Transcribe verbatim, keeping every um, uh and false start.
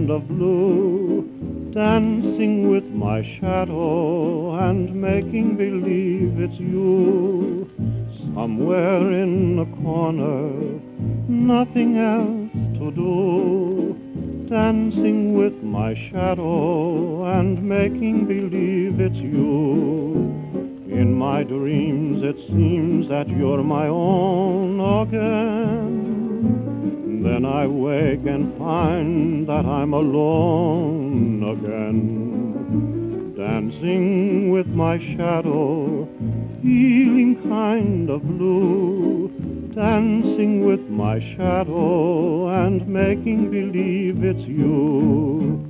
kind of blue, dancing with my shadow and making believe it's you. Somewhere in a corner, nothing else to do, dancing with my shadow and making believe it's you. In my dreams it seems that you're my own again. Then I wake and find that I'm alone again. Dancing with my shadow, feeling kind of blue, dancing with my shadow and making believe it's you.